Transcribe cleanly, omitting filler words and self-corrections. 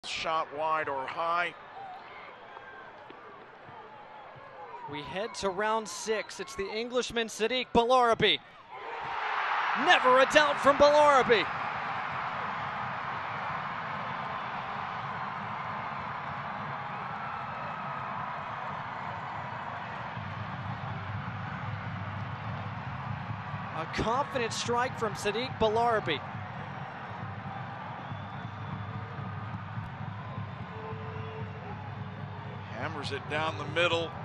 Shot wide or high. We head to round 6. It's the Englishman Sadik Balarabe. Never a doubt from Balarabe. A confident strike from Sadik Balarabe. Hammers it down the middle.